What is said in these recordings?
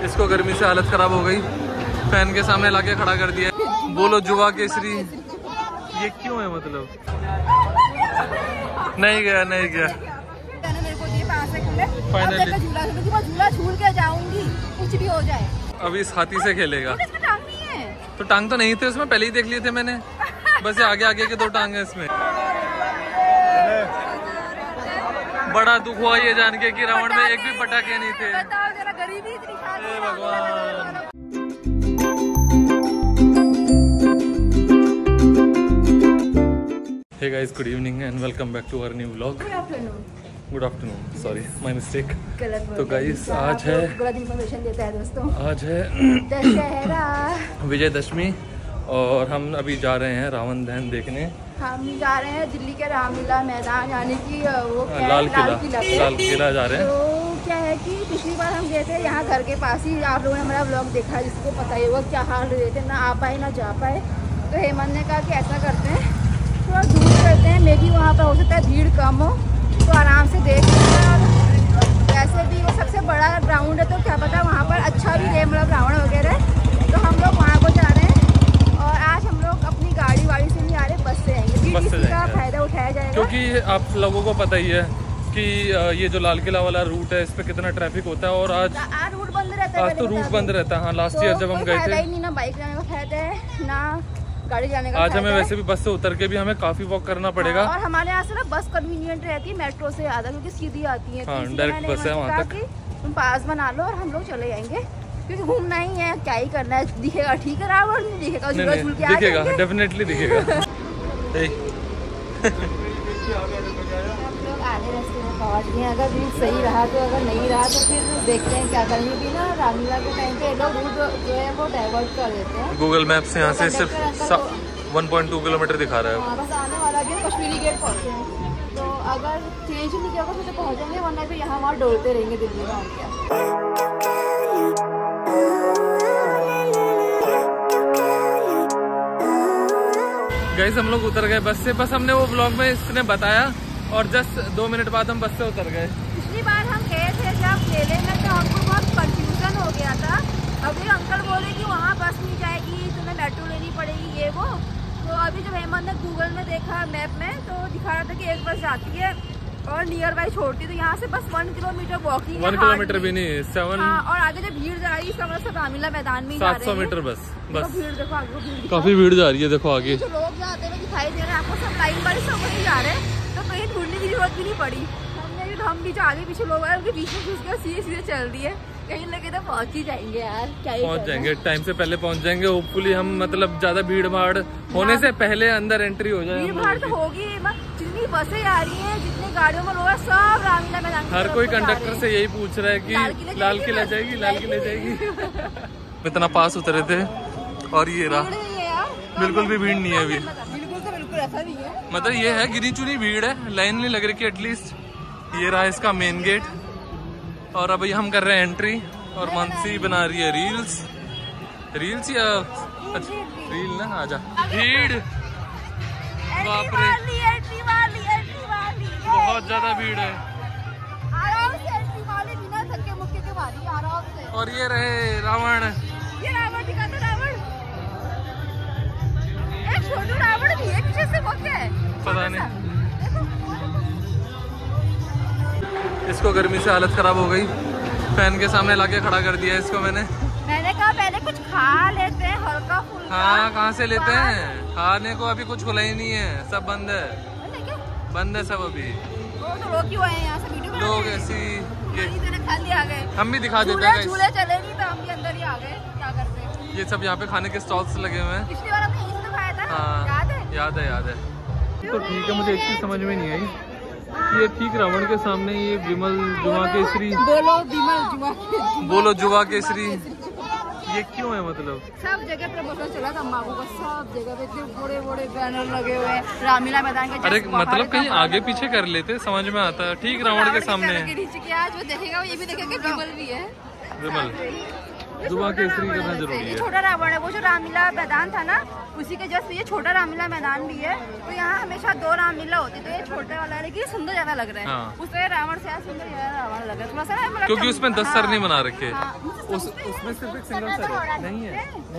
इसको गर्मी से हालत खराब हो गई, फैन के सामने लाके खड़ा कर दिया। बोलो जुआ केसरी, ये क्यों है मतलब? नहीं गया नहीं गया फाइनली। झूला झूल के जाऊंगी, कुछ भी हो जाए। अभी इस हाथी से खेलेगा। टांग नहीं है तो टांग तो नहीं थे उसमें, पहले ही देख लिए थे मैंने। बस आगे आगे के 2 टांग है इसमें। बड़ा दुख हुआ ये जान के कि रावण में एक भी पटाखे नहीं थे। बताओ जरा, गरीबी इतनी हे भगवान। Hey guys, good evening and welcome back to our new vlog. Good afternoon, sorry my mistake. तो गाइस आज है गलत इंफॉर्मेशन देता है दोस्तों। आज है दशहरा, विजयदशमी और हम अभी जा रहे हैं रावण दहन देखने। हम जा रहे हैं दिल्ली के रामलीला मैदान, यानी कि वो लाल किला जा रहे हैं। तो क्या है कि पिछली बार हम गए थे यहाँ घर के पास ही, आप लोगों ने हमारा व्लॉग देखा, जिसको पता ही होगा क्या हाल रहे थे, ना आ पाए ना जा पाए। तो हेमंत ने कहा कि ऐसा करते हैं, थोड़ा दूर करते हैं, मे भी वहाँ पर हो सकता है भीड़ कम हो, तो आराम से देख सकते हैं। वैसे भी वो सबसे बड़ा ग्राउंड है, तो क्या पता वहाँ पर अच्छा भी है, मतलब रावण वगैरह। तो हम लोग वहाँ को जा रहे हैं और आज हम लोग अपनी गाड़ी वाड़ी से नहीं आ रहे, बस से आएंगे। इसका फायदा उठाया जाएगा, क्योंकि आप लोगों को पता ही है कि ये जो लाल किला वाला रूट है, इस पे कितना ट्रैफिक होता है। और आज रूट बंद रहता है। आज तो रूट बंद रहता है। हाँ, लास्ट ईयर जब हम गए थे, नहीं ना बाइक जाने का फायदा है ना गाड़ी जाने का। आज हमें वैसे भी बस से उतर के भी हमें काफी वॉक करना पड़ेगा। और हमारे यहाँ से ना बस कन्वीनियंट रहती है मेट्रो से ज़्यादा, क्योंकि सीधी आती है। हाँ, डायरेक्ट बस है वहाँ तक। तुम पास बना लो और हम लोग चले जाएंगे, क्योंकि घूमना ही है, क्या ही करना है। दिखेगा ठीक है रावण, नहीं दिखेगा दिखेगा, डेफिनेटली दिखेगा। आधे रास्ते में पहुँच गए। अगर रूट सही रहा तो, अगर नहीं रहा तो फिर देखते हैं क्या करेंगे। भी ना रामलीला के टाइम पे लोग रूट जो है वो डाइवर्ट कर देते हैं। गूगल मैप से यहाँ से सिर्फ 1.2 किलोमीटर दिखा रहा है। बस आने वाला भी कश्मीरी गेट पहुँचे हैं, तो अगर चेंज नहीं किया तो पहुँचेंगे, वरना फिर यहाँ वहाँ डोलते रहेंगे दिल्ली में। और क्या गाइस, हम लोग उतर गए बस से। बस हमने वो ब्लॉग में इसने बताया और जस्ट 2 मिनट बाद हम बस से उतर गए। पिछली बार हम गए थे जब मेले में, तो हमको बहुत कंफ्यूजन हो गया था। अभी अंकल बोले कि वहाँ बस नहीं जाएगी, तुम्हें मेट्रो लेनी पड़ेगी, ये वो। तो अभी जब हेमंत ने गूगल में देखा मैप में, तो दिखा रहा था कि एक बस जाती है और नियर बाई छोड़ती, तो यहाँ से बस 1 किलोमीटर वॉकिंग। 1 किलोमीटर भी नहीं, 7। हाँ, और आगे जब भीड़ जा रही है, इसका मतलब रामलीला मैदान में 700 मीटर बस। भीड़ देखो आगे, काफी भीड़ जा रही है, देखो आगे जो लोग जाते हुए दिखाई दे रहे हैं आपको, सब लाइन बाई समझ नहीं जा रहे, तो कहीं ढूंढने की जरूरत भी नहीं पड़ी। हम भी जो आगे पीछे लोग हैं उनके बीच में घुस के सीधे सीधे चल दिए, कहीं लगे तो पहुंच ही जाएंगे यार, क्या ही पहुंच जाएंगे, टाइम से पहले पहुंच जाएंगे होपफुली। हम मतलब ज्यादा भीड़ भाड़ होने से पहले अंदर एंट्री हो जाए। भीड़ भाड़ तो होगी, जितनी बसें आ रही हैं, जितनी गाड़ियों में लोग हैं, सब रामलीला मैदान। हर कोई कंडक्टर से यही पूछ रहा है कि लाल किला जाएगी, लाल किला जाएगी। इतना पास उतरे थे और ये रहा, बिल्कुल भी भीड़ नहीं है अभी। बिल्कुल ऐसा नहीं है, मतलब ये है गिनी चुनी भीड़ है, लाइन नहीं लग रही कि एटलीस्ट। ये रहा इसका मेन गेट और अभी हम कर रहे हैं एंट्री। और मानसी बना रही है रील्स या रील ना, आजा। भीड़ बाप रे, बहुत ज्यादा भीड़ है। आराम से एंट्री वाले, बिना धक्के मुक्के के मारी, आराम से। और ये रहे रावण, ये रावण दिखाता, रावण एक छोटू रावण भी है, पीछे से वो क्या है पता नहीं। इसको गर्मी से हालत खराब हो गई, फैन के सामने लाके खड़ा कर दिया इसको मैंने कहा पहले कुछ खा लेते हैं हल्का फुल्का। हाँ, कहाँ से लेते हैं, खाने को अभी कुछ खुला ही नहीं है, सब बंद है, बंद है सब अभी। तो लोग क्यों आए यहाँ से वीडियो लोग ऐसी खाली आ गए। हम भी दिखा देते हैं, झूले चले नहीं तो हम भी अंदर ही आ गए, क्या करते। ये सब यहाँ पे खाने के स्टॉल्स लगे हुए हैं। पिछली बार हमने यहीं से खाया था। हाँ, याद है। तो ठीक है, मुझे एक चीज समझ में नहीं आई, ये ठीक रावण के सामने ये विमल जुआ केसरी, बोलो जुआ केसरी, ये क्यों है मतलब? सब जगह प्रमोशन चला तंबाकू का, सब जगह पे इतने बड़े बड़े बैनर लगे हुए हैं रामलीला मैदान के। अरे मतलब कहीं आगे पीछे कर लेते, समझ में आता है। ठीक रावण के सामने आज वो देखेगा, ये भी देखेगा विमल भी है, विमल जुबा केसरी करना जरूरी है। छोटा रावण है, वो जो रामलीला मैदान था ना उसी के जस्ट ये छोटा रामलीला मैदान भी है। तो यहाँ हमेशा 2 रामलीला होती है, तो ये छोटे वाला है लेकिन सुंदर ज्यादा लग रहा है। हाँ। उसमें रावण से सुंदर रावण लग रहा है थोड़ा सा, क्योंकि उसमें 10 सर नहीं बना रखे। उसमें सिर्फ एक सिंगल सर है। नहीं है,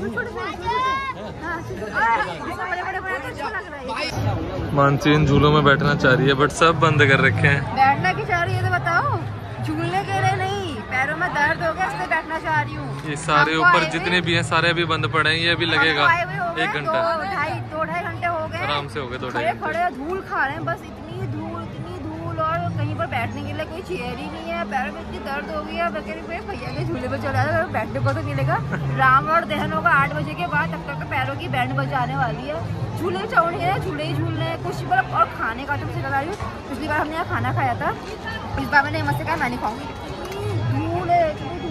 मानसी इन झूलों में बैठना चाह रही है बट सब बंद कर रखे हैं। बैठना क्यों चाह रही है तो बताओ? झूलने के लिए नहीं, पैरों में दर्द हो गया इसलिए बैठना चाह रही हूँ। ये सारे ऊपर जितने भी हैं सारे अभी बंद पड़े हैं। ये अभी लगेगा 1 घंटा, 2-2.5 घंटे हो गए आराम से हो गए। 2-2.5 घंटे खड़े धूल खा रहे हैं बस, इतनी धूल और कहीं पर बैठने के लिए कोई चेयर ही नहीं है। पैरों में इतनी दर्द हो गई है, भैया के झूले पर चला जाए बैठने को तो मिलेगा। रावण दहन होगा 8 बजे के बाद, तब तक तो पैरों की बैंड बजाने वाली है। झूले चढ़ने हैं, झूले ही झूलने हैं कुछ मतलब। और खाने का तो मुझे लगा रही हूँ, पिछली बार हमने यहाँ खाना खाया था, इस बार मैंने मस्त कहा मैं नहीं खाऊंगी, धूल है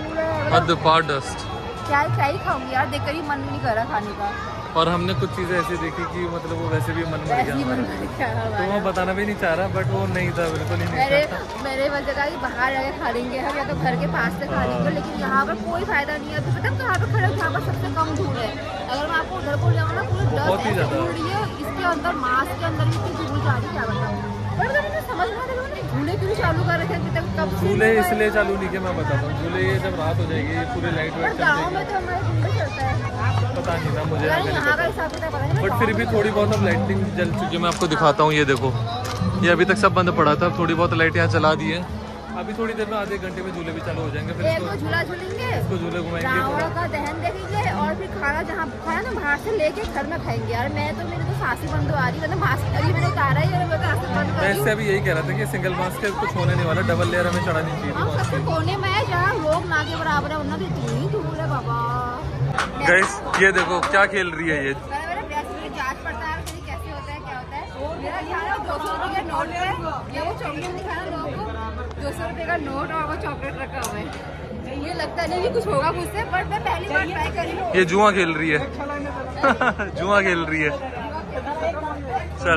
क्या ही खाऊंगी यार, देखकर ही मन नहीं कर रहा खाने का। और हमने कुछ चीजें ऐसी देखी कि मतलब वो वैसे भी मन में गया, तो वो बताना भी नहीं चाह रहा बट वो नहीं था, बिल्कुल ही नहीं था। मेरे वजह का बाहर जाके खा लेंगे हम, या तो घर के पास से खा लेंगे, लेकिन यहाँ पर कोई फायदा नहीं है। तो पता कहाँ पे खड़े, यहाँ पर सबसे कम धूल है। अगर मैं आपको उधर को जाऊँ ना पूरी धूल रही है, इसके अंदर मास्क के अंदर भी इतनी धूल जा रही है क्या बताऊँ। पर मुझे समझ में झूले क्यों चालू कर रखे हैं कब? झूले इसलिए चालू नहीं किया, मैं बताता हूँ। झूले ये जब रात हो जाएगी पूरे लाइट वेट गाँव में तो हमारे झूले चलता है, पता नहीं ना मुझे, यहाँ का हिसाब किताब पता नहीं, बट फिर भी थोड़ी बहुत अब लाइटिंग जल चुकी है। मैं आपको दिखाता हूँ, ये देखो, ये अभी तक सब बंद पड़ा था, थोड़ी बहुत लाइट यहाँ चला दी है। अभी थोड़ी देर में आधे घंटे में झूले भी चालू हो जाएंगे। फिर इसको झूला झूलेंगे, इसको झूले घुमाएंगे, रावण का दहन देखेंगे और फिर खाना जहाँ खाना ना बाहर से लेके घर में खाएंगे। यार मैं तो मेरी तो सांसें बंद आ रही है, मतलब मास्क अभी मैंने उतारा ही है, मैं इससे अभी यही कह रहा था कि सिंगल मास्क के कुछ होने नहीं वाला, डबल लेयर हमें चढ़ानी चाहिए। सबसे कोने में है जहाँ लोग ना के बराबर है, उन्होंने इतनी धूल है बाबा। गाइस ये देखो क्या खेल रही है ये। जांच पड़ताल करी कैसे होता है क्या होता है। मेरा ध्यान है 200 रुपए के नोट पे या वो चॉकलेट दिखाना लोगों को, 200 रुपए का नोट और वो चॉकलेट रखा हुआ है। मुझे लगता नहीं भी कुछ होगा मुझसे, बट मैं पहली बार ट्राई करी हूँ। ये जुआ खेल रही है जुआ खेल रही है। चल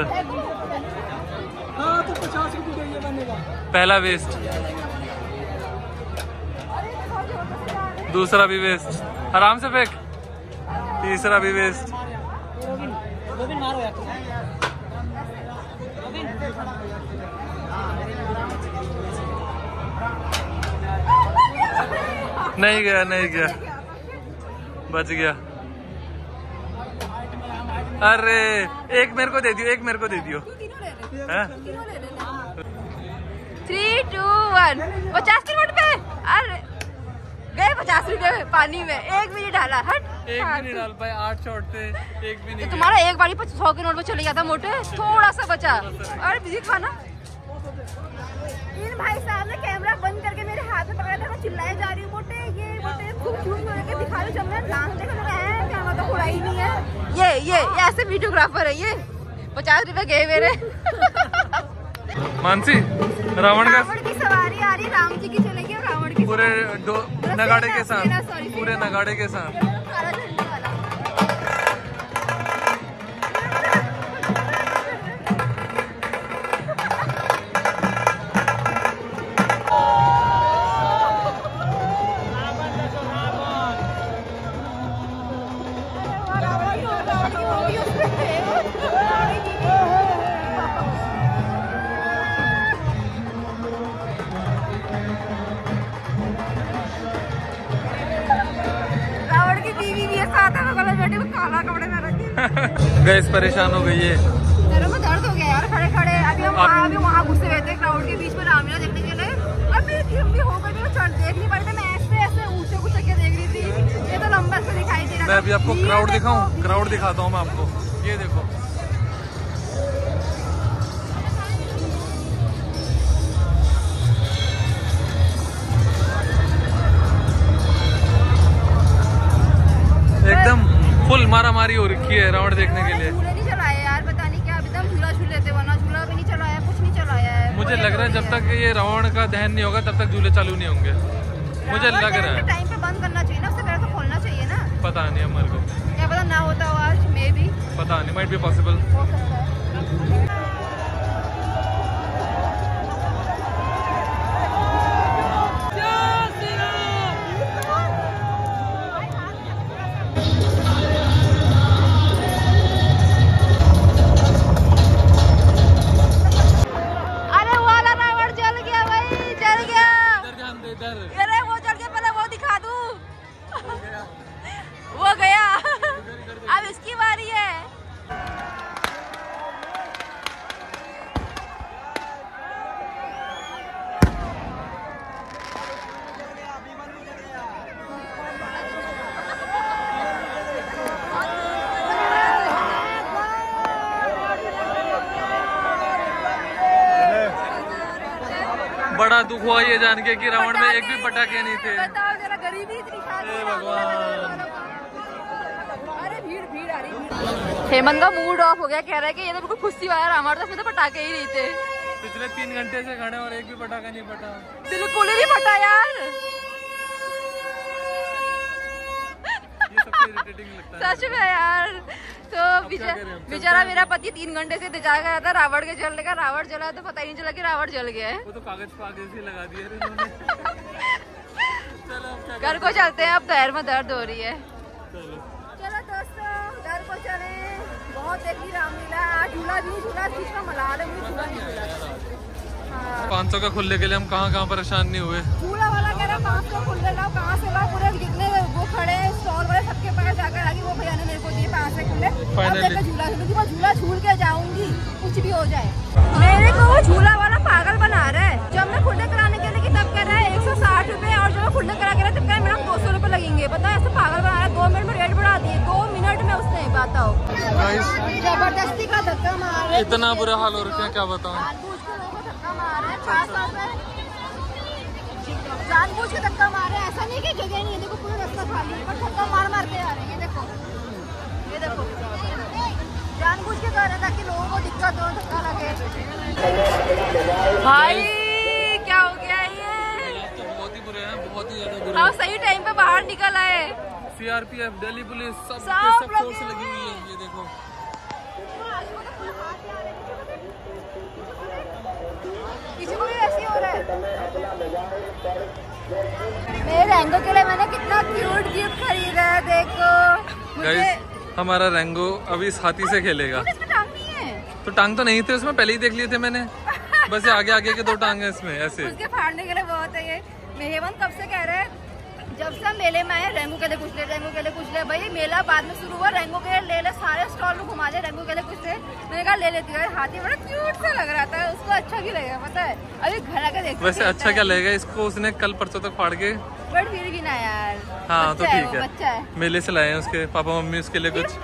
तो 50 रुपये पहला वेस्ट, दूसरा भी वेस्ट, आराम से फेंक, तीसरा भी वेस्ट। नहीं गया, नहीं गया, बच गया। अरे एक मेरे को दे दियो, एक मेरे को दे दियो। 3, 2, 1 50 के नोट पे। अरे गए 50 रुपए पानी में, एक भी नहीं डाला। हट, एक भी नहीं डाल पाए, 8 शॉट थे, एक भी नहीं। तो तुम्हारा एक बारी 100 के नोट पे चले जाता मोटे, थोड़ा सा बचा। अरे बिजी खाना। इन भाई साहब ने कैमरा बंद करके मेरे हाथ में पकड़ा था, मैं चिल्लाए जा रही हूँ मोटे ये मोटे, खूब झूठ बोल के दिखा रहे, चल रहे डांस देखो कैमरा तो थोड़ा ही नहीं है। ये ऐसे वीडियोग्राफर है ये। 50 रुपए गए मेरे। मानसी रावण की सवारी आ रही, राम जी की चलेगी और रावण की पूरे नगाड़े के साथ, पूरे नगाड़े के साथ। गैस परेशान हो गई है, पैरों में दर्द हो गया यार खड़े खड़े। अभी वहाँ घुसे हुए थे क्राउड के बीच में रामलीला देखने के लिए, और मेरी थीम भी हो गई, देख नहीं पा रही थी, मैं ऐसे ऊंचे ऊंचे के देख रही थी, ये तो लंबा से दिखाई दे रहा। मैं अभी आपको क्राउड दिखाऊं, क्राउड दिखाता हूँ मैं आपको, ये देखो। एकदम फुल मारामारी हो रखी है रावण देखने के लिए। झूले नहीं चलाए यार, पता नहीं क्या अभी तक झूला झूले थे, वरना झूला भी नहीं चलाया, कुछ नहीं चलाया है। मुझे लग रहा है जब तक ये रावण का दहन नहीं होगा तब तक झूले चालू नहीं होंगे, मुझे लग रहा है। टाइम पे बंद करना चाहिए ना, उससे पहले तो खोलना चाहिए ना। पता नहीं हमारे को, क्या पता ना होता हो आज, मे बी, पता नहीं, माइट बी पॉसिबल, हो सकता है। कर। अरे वो चढ़ के पहले वो दिखा दूं। वो गया, अब इसकी बारी है। बड़ा दुख हुआ ये जान के कि रावण में एक भी पटाखे नहीं थे। बताओ जरा, गरीबी इतनी भगवान। अरे भीड़ आ रही। हेमंत का मूड ऑफ हो गया, कह रहा है कि ये तो बिल्कुल खुशी वाला, हमारे तो पटाखे ही नहीं थे। पिछले 3 घंटे से खड़े और एक भी पटाखा नहीं फटा। बिल्कुल ही नहीं फटा यार। ये सबसे इरिटेटिंग लगता है सच में यार। तो बेचारा मेरा पति 3 घंटे से इंतजार कर रहा था रावण के जलने का। रावण जला तो पता ही नहीं चला कि रावण जल गया है। वो तो कागज ही लगा दिया इन्होंने। चलो घर को चलते हैं, अब पैर में दर्द हो रही है। चलो दोस्तों, घर को चले। बहुत देखी रामलीला। झूला भी झूला, बीच में मला ले, झूला नहीं झूला। 500 का खुलने के लिए हम कहाँ परेशान नहीं हुए। झूला वाला कह रहा 500 खुले लाओ, कहाँ से लाओ? पूरे जितने वो खड़े स्टॉल वाले सबके पास जाकर आगे वो भैया ने मेरे को दिए 500 खुले। झूला झूल के जाऊंगी, कुछ भी हो जाए। मेरे को वो झूला वाला पागल बना रहा है। जब मैं खुले कराने के लिए तब कर रहा है 160 रुपए, और जब मैं खुले करा के तब कह रहा है मैडम 200 रुपए लगेंगे। पता है, ऐसे पागल बना रहा है। 2 मिनट में रेट बढ़ा दिए, 2 मिनट में उसने। बताओ, जबरदस्ती का धक्का मार रहे। इतना बुरा हाल हो रखा है, क्या बताऊं। जानबूझ के धक्का मार रहे हैं। ऐसा नहीं कि जगह नहीं है, देखो पूरा रास्ता खाली है, पर धक्का मार के आ रहे हैं। ये देखो जानबूझ के कर रहे हैं ताकि लोगों को दिक्कत हो, धक्का लगे। भाई क्या हो गया ये? तो बहुत ही बुरे हैं, बहुत ही ज्यादा बुरे। हाँ, सही टाइम पे बाहर निकल आए। CRPF, दिल्ली पुलिस, सब फोर्स लगी हुई है। ये देखो, ऐसे हो रहा है। मेरे रैंगो के लिए मैंने कितना क्यूट गिफ्ट खरीदा है, देखो। गाइस हमारा रैंगो अभी इस हाथी से खेलेगा। इसमें टांग नहीं है। तो टांग तो नहीं थे उसमें, पहले ही देख लिए थे मैंने। बस ये आगे के 2 टांग है इसमें, ऐसे। उसके फाड़ने के लिए बहुत है ये। हेमंत कब से कह रहे हैं, जब से हम मेले में आए, रेंगो के लिए कुछ ले, रेंगो के लिए कुछ ले। भाई मेला बाद में शुरू हुआ, रेंगो के लिए ले, सारे स्टॉल में घुमा दे, रेंगो के लिए कुछ ले। मैंने कहा ले लेती हूँ। हाथी बड़ा क्यूट सा लग रहा था, उसको अच्छा भी लगेगा। पता है, अभी घर आके देखते। वैसे अच्छा क्या लगेगा इसको, उसने कल परसों तक फाड़ के। बट फिर भी ना यार। हाँ तो ठीक है, बच्चा है। मेले से लाए हैं उसके पापा मम्मी उसके लिए कुछ।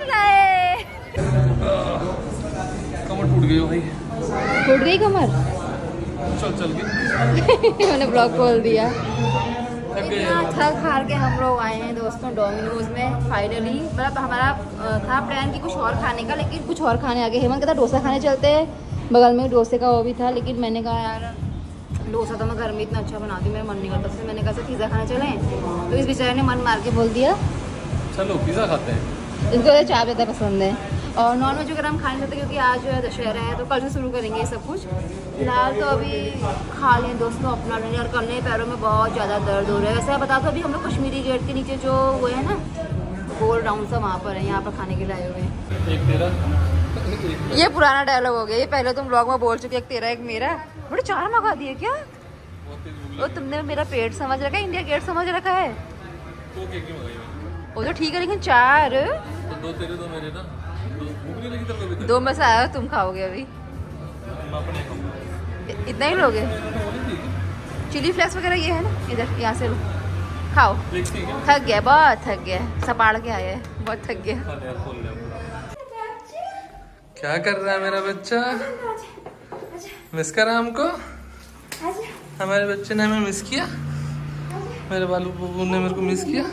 कमर टूट गई भाई। टूट गई कमर? चल गई। मैंने ब्लॉग खोल दिया। इतना थक हार के हम लोग आए हैं दोस्तों डोमिनोज में फाइनली। मतलब हमारा था प्लान कि कुछ और खाने का, लेकिन कुछ और खाने आ गए। हेमंत कहता डोसा खाने चलते हैं, बगल में डोसे का वो भी था। लेकिन मैंने कहा यार डोसा तो मैं घर में इतना अच्छा बनाती हूँ, मेरा मन नहीं करता। फिर मैंने कहा पिज़्ज़ा खाने चलें, तो इस बेचारे ने मन मार के बोल दिया चलो पिज़्ज़ा खाते हैं। इनको तो चाप ज़्यादा पसंद है, और नॉन वेज वगैरह हम खा नहीं सकते क्योंकि आज जो है दशहरा है, तो कल से शुरू करेंगे ये सब कुछ। फिलहाल तो अभी खा लें दोस्तों अपना लें, और कल पैरों में बहुत ज़्यादा दर्द हो रहा है। वैसे बता दो, अभी हम लोग कश्मीरी गेट के नीचे जो वो है ना गोल राउंड सा, वहाँ पर है। यहाँ पर खाने के लिए आए हुए हैं। ये पुराना डायलॉग हो गया, ये पहले तुम ब्लॉग में बोल चुके, एक तेरा एक मेरा। बड़े 4 मंगा दिए क्या? वो तुमने मेरा पेट समझ रखा है, इंडिया गेट समझ रखा है। वो तो ठीक है, लेकिन 4 तो 2 तेरे 2 मेरे ना, 2 में से आया तुम खाओगे अभी। इतना ही लोगे? चिली फ्लेक्स वगैरह ये है ना, इधर यहाँ से लो खाओ। थक गया, बहुत थक गया, सपाड़ के आया है, बहुत थक गया। क्या कर रहा है मेरा बच्चा? मिस कर रहा हमको? हमारे बच्चे ने हमें मिस किया, मेरे बालू बबू ने मेरे को मिस किया।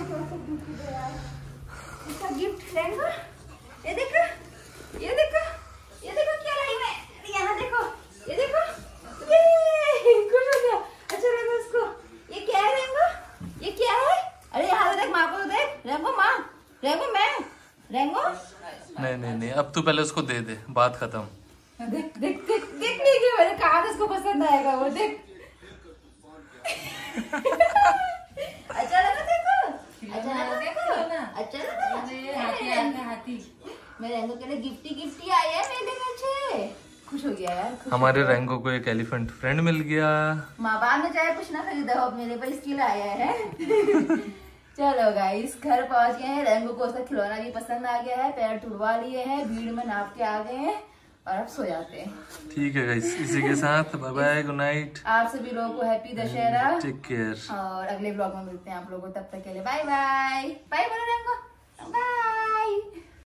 गिफ्ट ये देखो, ये देखो, ये देखो क्या लाई मैं। यहाँ देखो, ये देखो, ये खुश हो गया, अच्छा लगा उसको। ये क्या है रेंगो? ये क्या है? अरे यहाँ देख, माँ को देख। रेंगो माँ, रेंगो मैं, रेंगो। नहीं, अब तू पहले उसको दे दे, बात खत्म। देख देख देख देख नहीं, मैंने कहा था उसको पसंद आएगा वो। देख अच्छा लगा देखो, अच्छा लगा देखो, अच्छा लगा। हाथी मेरे रेंगो के लिए गिफ्टी आई है मेरे अच्छे। खुश हो गया यार, खुश हमारे हो गया। रैंको को एक एलिफेंट फ्रेंड मिल गया। माँ बाप ने चाहे कुछ ना खरीदा हो, मेरे पर इसकी लाया है। चलो गाइस, घर पहुंच गए हैं। रैंको को उसका खिलौना भी पसंद आ गया है, पैर टुड़वा लिए हैं, भीड़ में नाप के आ गए हैं और अब सो जाते हैं। ठीक है गाइस, इसी के साथ बाय बाय, गुड नाइट। आप सभी लोगों को हैप्पी दशहरा, टेक केयर। और अगले ब्लॉग में मिलते हैं आप लोगों को, तब तक के लिए बाय बाय। बाय बोलो रैंको, बाय।